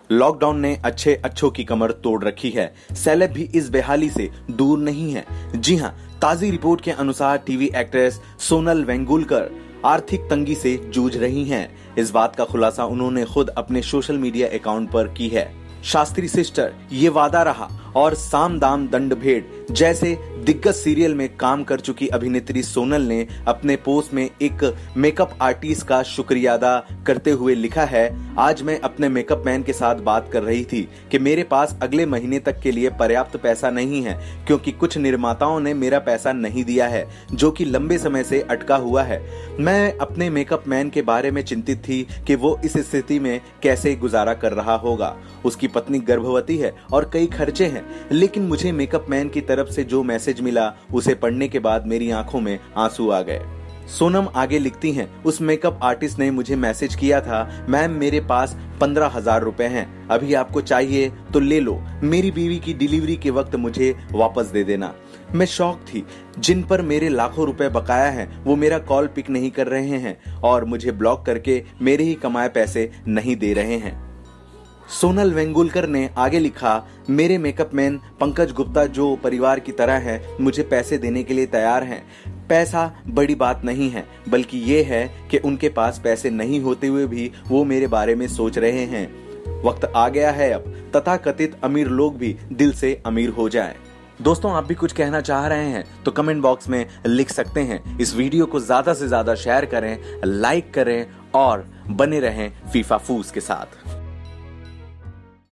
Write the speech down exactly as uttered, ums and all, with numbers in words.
Lockdown ने अच्छे अच्छों की कमर तोड़ रखी है। सेलेब भी इस बेहाली से दूर नहीं है। जी हां, ताजी रिपोर्ट के अनुसार टीवी एक्ट्रेस सोनल वेंगुलकर आर्थिक तंगी से जूझ रही हैं। इस बात का खुलासा उन्होंने खुद अपने सोशल मीडिया अकाउंट पर की है। शास्त्री सिस्टर, ये वादा रहा और साम दाम दंड भेड़ जैसे दिग्गज सीरियल में काम कर चुकी अभिनेत्री सोनल ने अपने पोस्ट में एक मेकअप आर्टिस्ट का शुक्रिया अदा करते हुए लिखा है, आज मैं अपने मेकअप मैन के साथ बात कर रही थी कि मेरे पास अगले महीने तक के लिए पर्याप्त पैसा नहीं है क्योंकि कुछ निर्माताओं ने मेरा पैसा नहीं दिया है जो कि लंबे समय से अटका हुआ है। मैं अपने मेकअप मैन के बारे में चिंतित थी कि वो इस स्थिति में कैसे गुजारा कर रहा होगा। उसकी पत्नी गर्भवती है और कई खर्चे हैं, लेकिन मुझे मेकअप मैन की तरफ से जो मैसेज मिला उसे पढ़ने के बाद मेरी आंखों में आंसू आ गए। सोनम आगे लिखती हैं, उस मेकअप आर्टिस्ट ने मुझे मैसेज किया था, मैम मेरे पास पंद्रह हजार रुपए हैं, अभी आपको चाहिए तो ले लो, मेरी बीवी की डिलीवरी के वक्त मुझे वापस दे देना। मैं शॉक थी। जिन पर मेरे लाखों रुपए बकाया हैं वो मेरा कॉल पिक नहीं कर रहे हैं और मुझे ब्लॉक करके मेरे ही कमाए पैसे नहीं दे रहे हैं। सोनल वेंगुलकर ने आगे लिखा, मेरे मेकअप मैन पंकज गुप्ता जो परिवार की तरह है मुझे पैसे देने के लिए तैयार हैं। पैसा बड़ी बात नहीं है, बल्कि ये है कि उनके पास पैसे नहीं होते हुए भी वो मेरे बारे में सोच रहे हैं। वक्त आ गया है अब तथाकथित अमीर लोग भी दिल से अमीर हो जाएं। दोस्तों, आप भी कुछ कहना चाह रहे हैं तो कमेंट बॉक्स में लिख सकते हैं। इस वीडियो को ज्यादा से ज्यादा शेयर करें, लाइक करें और बने रहें फीफा फूस के साथ।